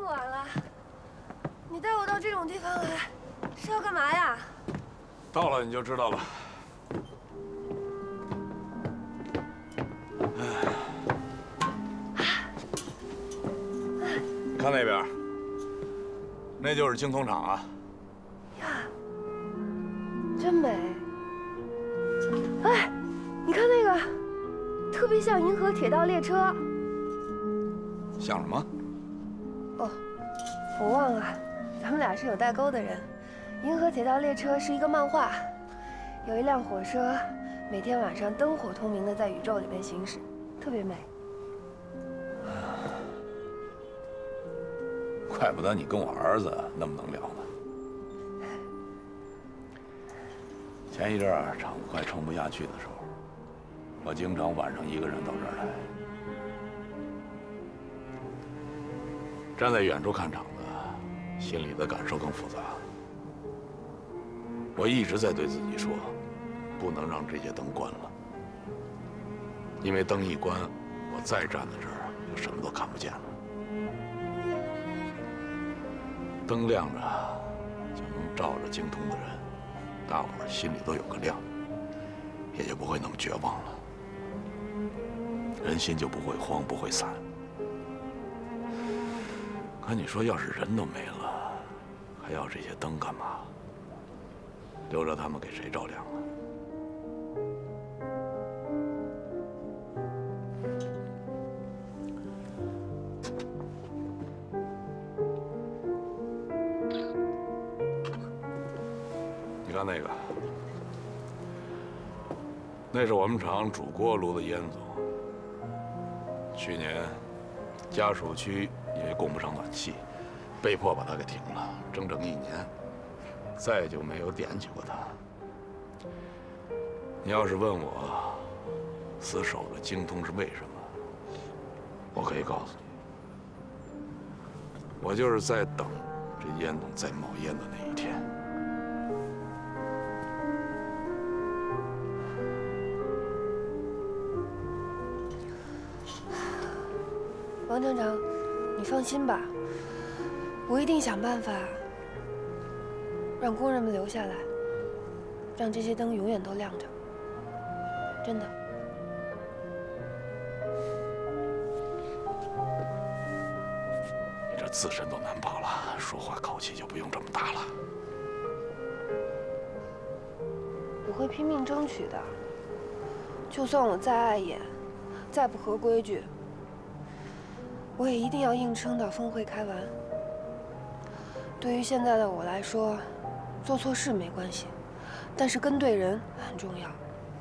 么晚了，你带我到这种地方来，是要干嘛呀？ 到了你就知道了。看那边，那就是精通厂啊。 呀，真美！哎，你看那个，特别像银河铁道列车。 像什么？ 哦，我忘了，咱们俩是有代沟的人。银河铁道列车是一个漫画，有一辆火车，每天晚上灯火通明的在宇宙里面行驶，特别美。 怪不得你跟我儿子那么能聊呢。前一阵儿厂子快撑不下去的时候，我经常晚上一个人到这儿来，站在远处看场子，心里的感受更复杂。我一直在对自己说，不能让这些灯关了，因为灯一关，我再站在这儿就什么都看不见了。灯亮着，就能照着精通的人，大伙儿心里都有个亮，也就不会那么绝望了，人心就不会慌，不会散。可你说，要是人都没了，还要这些灯干嘛？留着他们给谁照亮啊？你看那个，那是我们厂主锅炉的烟囱。去年家属区因为供不上暖气，被迫把它给停了，整整1年，再就没有点起过它。你要是问我死守着精通是为什么，我可以告诉你，我就是在等这烟囱再冒烟的那一天。 王厂长，你放心吧，我一定想办法让工人们留下来，让这些灯永远都亮着。真的。 你这自身都难保了，说话口气就不用这么大了。 我会拼命争取的，就算我再碍眼，再不合规矩，我也一定要硬撑到峰会开完。对于现在的我来说，做错事没关系，但是跟对人很重要。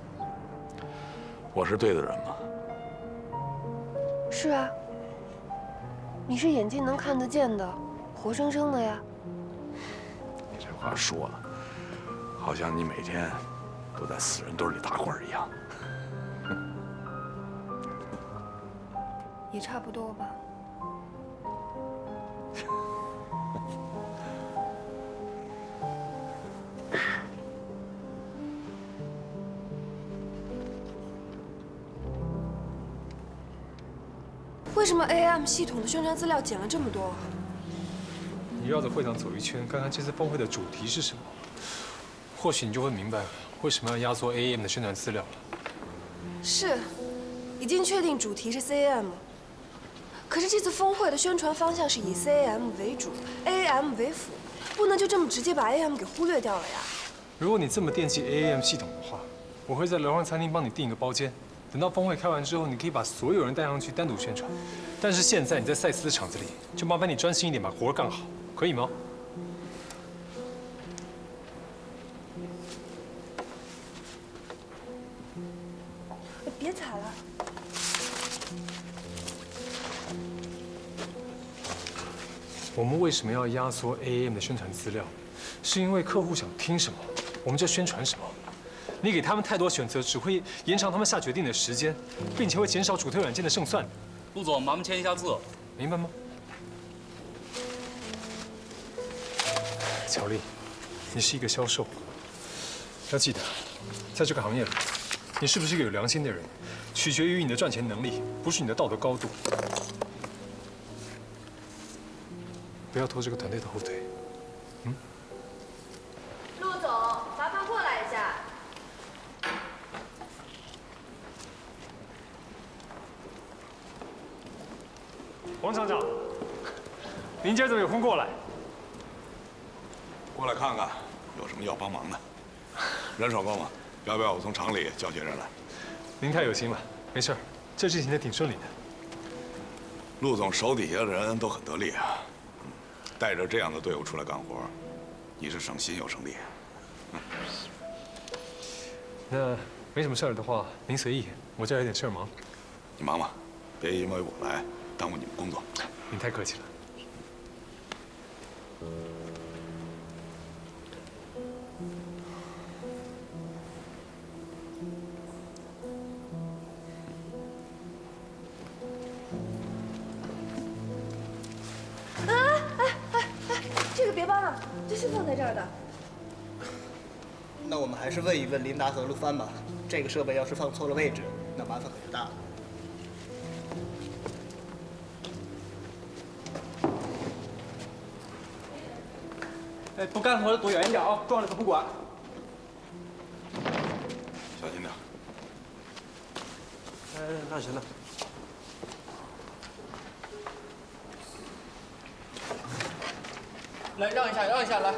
我是对的人吗？ 是啊，你是眼睛能看得见的，活生生的呀。 你这话说的，好像你每天都在死人堆里打滚一样。 也差不多吧。为什么 AAM 系统的宣传资料减了这么多？ 你绕着会场走一圈，看看这次峰会的主题是什么，或许你就会明白为什么要压缩 AAM 的宣传资料了。 是，已经确定主题是 CAM， 可是这次峰会的宣传方向是以 CAM 为主 ，AAM 为辅，不能就这么直接把 AAM 给忽略掉了呀。 如果你这么惦记 AAM 系统的话，我会在楼上餐厅帮你订一个包间。等到峰会开完之后，你可以把所有人带上去单独宣传。但是现在你在赛斯的场子里，就麻烦你专心一点，把活干好，可以吗？ 别踩了。 我们为什么要压缩 AAM 的宣传资料？是因为客户想听什么，我们就宣传什么。你给他们太多选择，只会延长他们下决定的时间，并且会减少主推软件的胜算。 陆总，麻烦签一下字， 明白吗？乔丽，你是一个销售，要记得，在这个行业里，你是不是一个有良心的人，取决于你的赚钱能力，不是你的道德高度。 不要拖这个团队的后腿。 陆总，麻烦过来一下。 王厂长，您今儿怎么有空过来？ 过来看看，有什么要帮忙的？人手够吗？要不要我从厂里叫些人来？ 您太有心了，没事儿，这事情也挺顺利的。 陆总手底下的人都很得力啊，带着这样的队伍出来干活，你是省心又省力。 那没什么事儿的话，您随意，我这儿有点事儿忙。 你忙吧，别因为我来耽误你们工作。 您太客气了。 这个别搬了，这是放在这儿的。 那我们还是问一问琳达和陆帆吧。这个设备要是放错了位置，那麻烦可就大了。 哎，不干活的躲远一点啊，撞了可不管。 小心点。 那行了。来，让一下，让一下，来。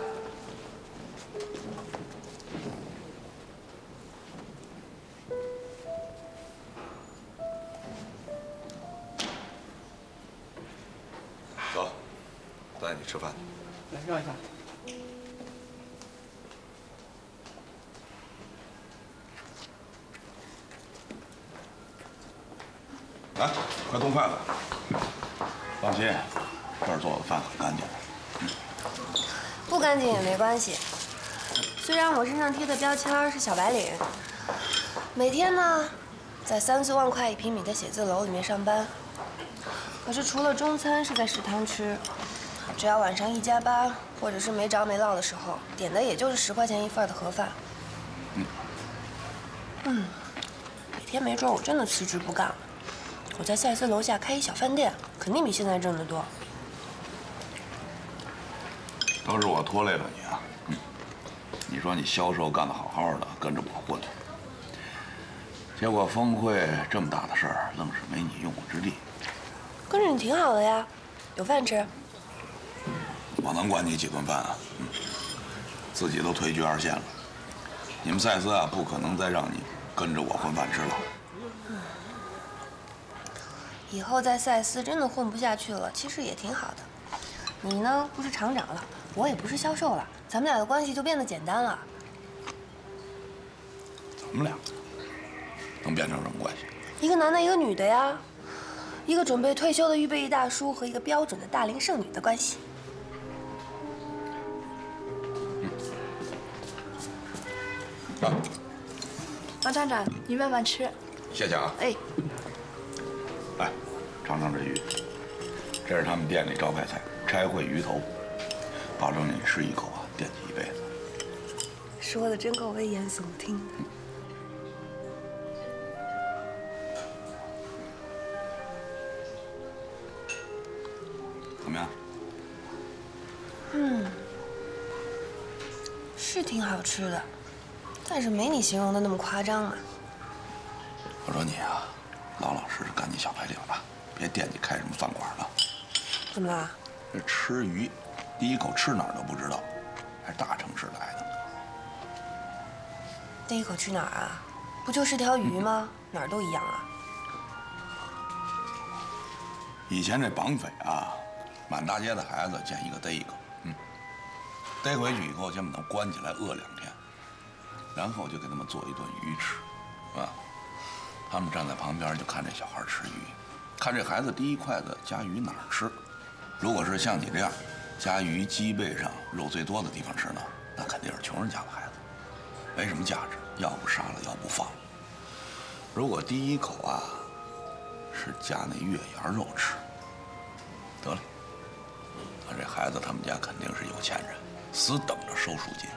走，带你吃饭。 来，让一下。 来，快动筷子。放心，这儿做的饭很干净。 不干净也没关系。虽然我身上贴的标签是小白领，每天呢在3、4万块1平米的写字楼里面上班，可是除了中餐是在食堂吃，只要晚上一加班或者是没着没落的时候，点的也就是10块钱一份的盒饭。哪天没准我真的辞职不干了，我在赛斯楼下开一小饭店，肯定比现在挣得多。 都是我拖累了你啊！你说你销售干得好好的，跟着我混，结果峰会这么大的事儿，愣是没你用武之地。 跟着你挺好的呀，有饭吃。 我能管你几顿饭啊？自己都退居2线了，你们赛斯啊，不可能再让你跟着我混饭吃了。 以后在赛斯真的混不下去了，其实也挺好的。你呢，不是厂长了，我也不是销售了，咱们俩的关系就变得简单了。 咱们俩能变成什么关系？ 一个男的，一个女的呀，一个准备退休的预备役大叔和一个标准的大龄剩女的关系。 王厂长，你慢慢吃。 谢谢啊。 哎， 来，尝尝这鱼，这是他们店里招牌菜——拆烩鱼头，保证你吃一口啊，惦记一辈子。 说的真够危言耸听的。 怎么样？ 是挺好吃的，但是没你形容的那么夸张嘛。 我说你啊，老老实实干你小白领吧，别惦记开什么饭馆了。 怎么啦？ 这吃鱼，第一口吃哪儿都不知道，还是大城市来的。 第一口去哪儿啊？不就是条鱼吗？哪儿都一样啊。 以前这绑匪啊，满大街的孩子见一个逮一个，逮回去以后先把他们关起来饿2天，然后就给他们做一顿鱼吃，啊，他们站在旁边就看这小孩吃鱼，看这孩子第一筷子夹鱼哪儿吃。如果是像你这样夹鱼脊背上肉最多的地方吃呢，那肯定是穷人家的孩子，没什么价值，要不杀了，要不放。如果第一口啊是夹那月牙肉吃，得了，那这孩子他们家肯定是有钱人，死等着收赎金。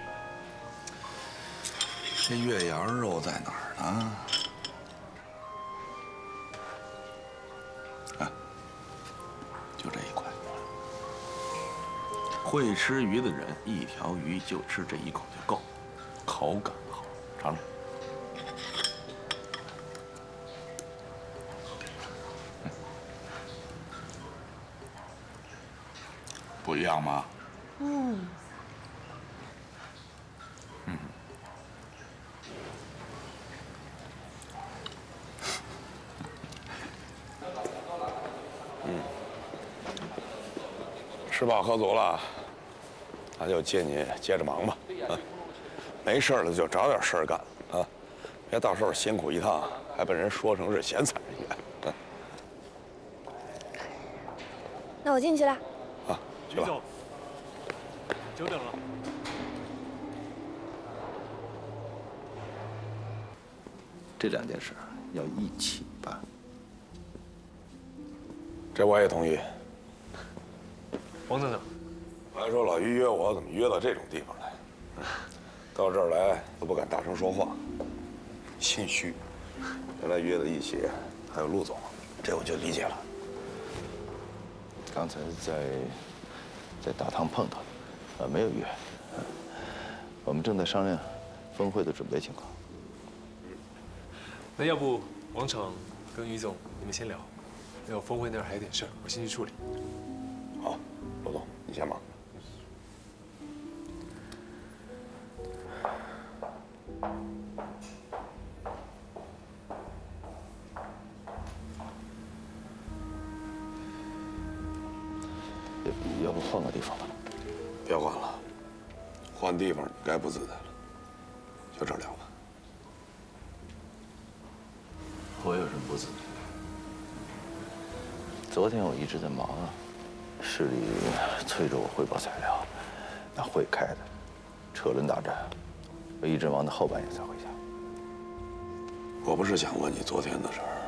这月牙肉在哪儿呢？啊，就这一块。 会吃鱼的人，一条鱼就吃这一口就够，口感好，尝尝。不一样吗？吃饱喝足了，那就借你接着忙吧。啊，没事了就找点事儿干啊，别到时候辛苦一趟，还被人说成是闲散人员。 那我进去了。 啊，去吧。 久等了。 这两件事要一起办。 这我也同意。 王站长， 我还说老于约我，怎么约到这种地方来？到这儿来都不敢大声说话，心虚。原来约在一起还有陆总，这我就理解了。 刚才在大堂碰到的，没有约。我们正在商量峰会的准备情况。 那要不王厂跟于总你们先聊，那我峰会那儿还有点事儿，我先去处理。 好，罗总，你先忙。 要不换个地方吧？ 别换了，换地方你该不自在了。就这儿聊吧。 我有什么不自在？昨天我一直在忙啊，市里催着我汇报材料，那会开的，车轮大战，我一直忙到后半夜才回家。 我不是想问你昨天的事儿。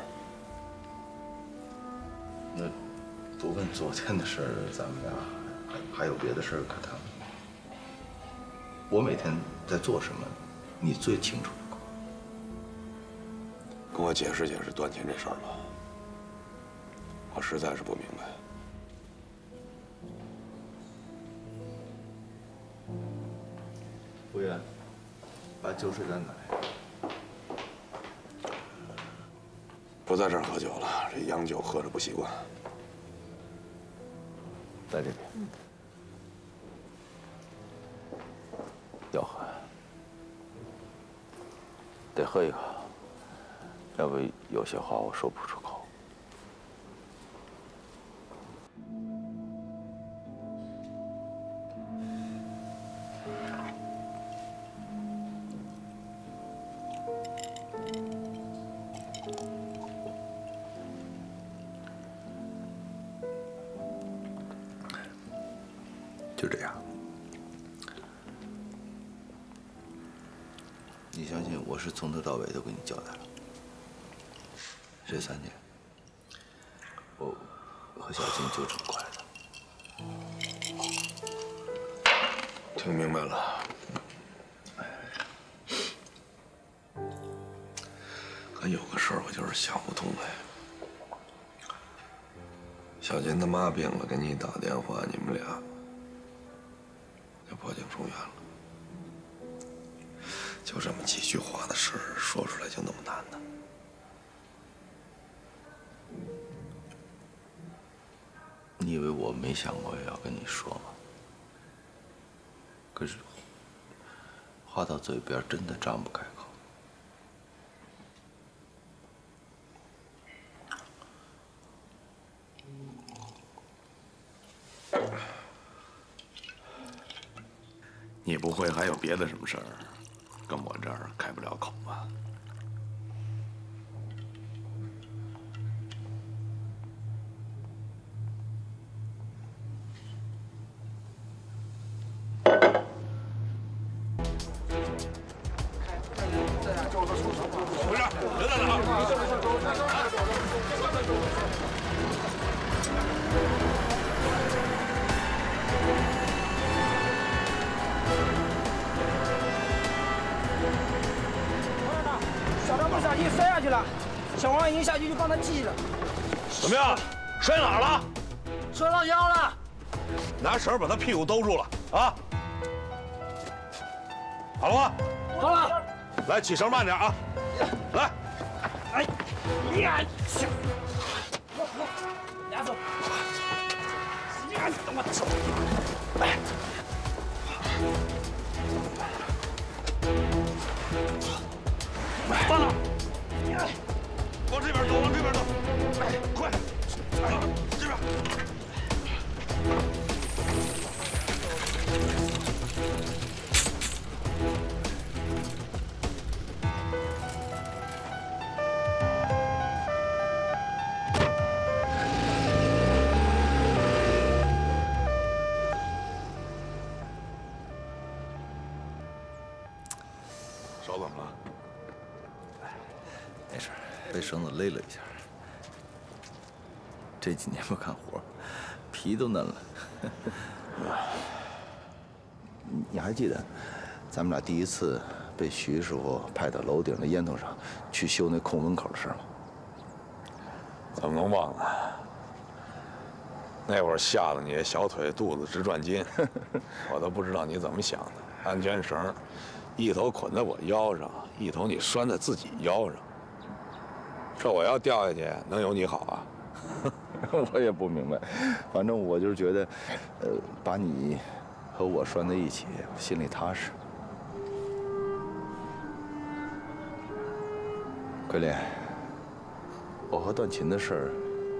那不问昨天的事儿，咱们俩还有别的事儿可谈吗？我每天在做什么，你最清楚不过。 跟我解释解释段琴这事儿吧，我实在是不明白。 服务员，把酒水单拿来。 不在这儿喝酒了，这洋酒喝着不习惯。 在这边。要喝，得喝一喝，要不有些话我说不出口。就这样。你相信我是从头到尾都给你交代了。这3年，我和小金就这么过来的。 听明白了。可有个事儿我就是想不通哎。小金他妈病了，给你打电话，你们俩就破镜重圆了。就这么几句话的事儿，说出来就那么难呢？ 你以为我没想过要跟你说吗？可是话到嘴边，真的张不开口。 你不会还有别的什么事儿，跟我这儿开不了口吧？回来，别在那小张不小心摔下去了，小王一下去就帮他系了。 怎么样？摔哪儿了？ 摔到腰了。 拿绳把他屁股兜住了啊！好了吗？ 好了。 来，起绳慢点啊！来， 哎呀！俩走。呀！我操！哎。放了。 往这边走，往这边走。哎，快！哎，这边。手怎么了？ 没事，被绳子勒了一下。这几年不干活，皮都嫩了。你还记得咱们俩第一次被徐师傅派到楼顶的烟囱上去修那空门口的事吗？ 怎么能忘呢？那会儿吓得你小腿肚子直转筋，我都不知道你怎么想的。安全绳一头捆在我腰上，一头你拴在自己腰上。这我要掉下去，能有你好啊？ 我也不明白，反正我就是觉得，把你和我拴在一起，我心里踏实。桂林，我和段琴的事儿，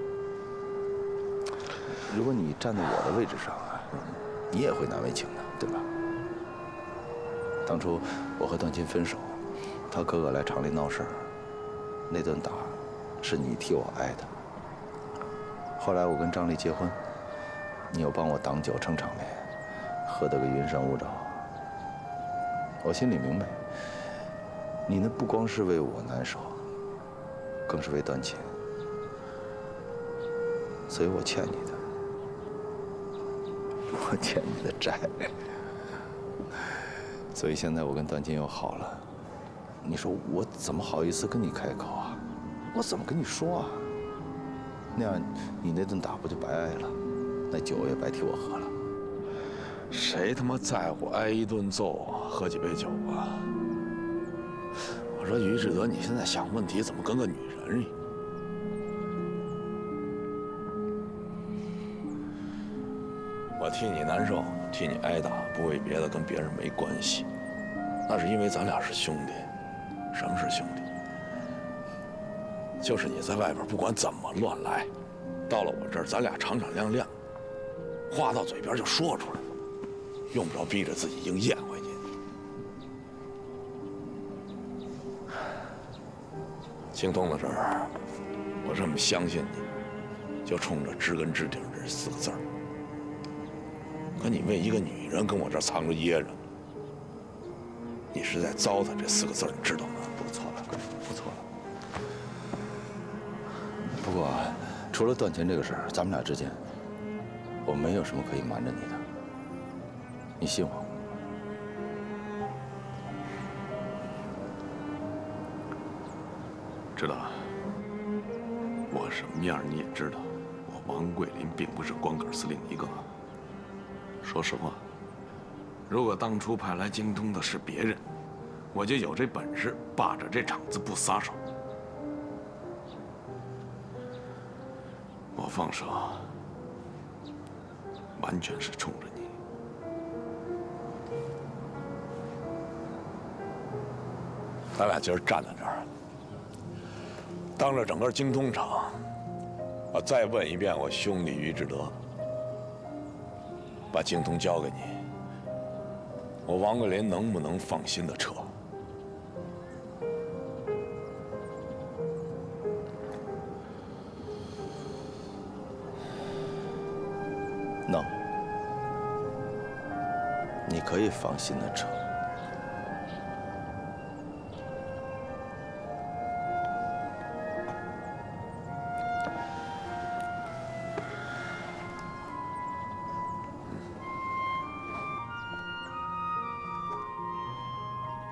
如果你站在我的位置上啊，你也会难为情的，对吧？当初我和段琴分手，他哥哥来厂里闹事儿，那顿打是你替我挨的。后来我跟张丽结婚，你又帮我挡酒撑场面，喝得个云山雾罩。我心里明白，你那不光是为我难受，更是为段琴，所以我欠你的，我欠你的债。所以现在我跟段琴又好了，你说我怎么好意思跟你开口啊？我怎么跟你说啊？那样，你那顿打不就白挨了？那酒也白替我喝了。 谁他妈在乎挨一顿揍，喝几杯酒啊？我说于志德，你现在想问题怎么跟个女人一样？我替你难受，替你挨打，不为别的，跟别人没关系。那是因为咱俩是兄弟。什么是兄弟？就是你在外边不管怎么乱来，到了我这儿，咱俩敞敞亮亮，话到嘴边就说出来，用不着逼着自己硬咽回去。京东的事儿，我这么相信你，就冲着知根知底这4个字儿。可你为一个女人跟我这儿藏着掖着，你是在糟蹋这4个字儿，你知道吗？ 不错了，不错了。不过，除了段钱这个事儿，咱们俩之间，我没有什么可以瞒着你的。你信我？ 知道。我什么样你也知道。我王桂林并不是光杆司令一个。说实话，如果当初派来京东的是别人，我就有这本事霸着这场子不撒手。我放手，完全是冲着你。咱俩今儿站在这儿，当着整个京东厂，我再问一遍我兄弟于志德，把京东交给你，我王桂林能不能放心的撤？ 能，你可以放心的撤。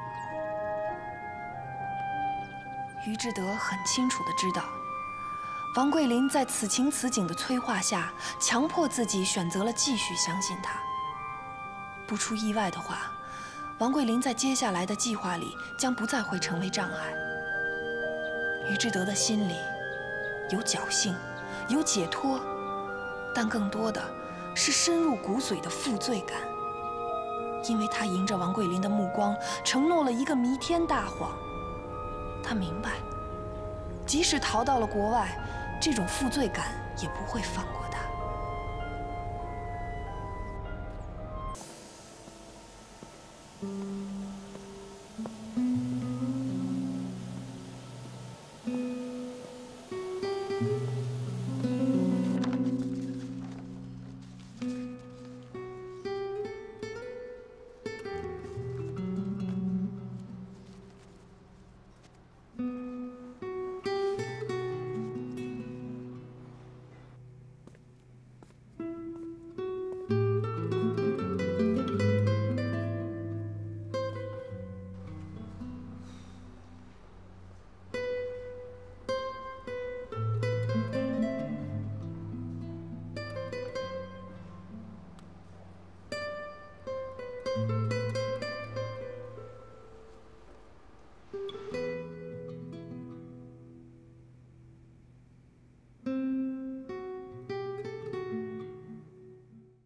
于志德很清楚地知道， 王桂林在此情此景的催化下，强迫自己选择了继续相信他。不出意外的话，王桂林在接下来的计划里将不再会成为障碍。于志德的心里有侥幸，有解脱，但更多的是深入骨髓的负罪感。因为他迎着王桂林的目光，承诺了一个弥天大谎。他明白，即使逃到了国外，这种负罪感也不会放过他。